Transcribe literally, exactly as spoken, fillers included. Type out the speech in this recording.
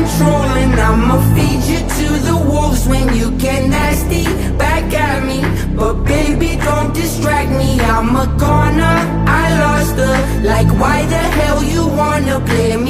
controlling. I'ma feed you to the wolves when you get nasty back at me. But baby, don't distract me, I'm a goner. I lost her, like why the hell you wanna play me?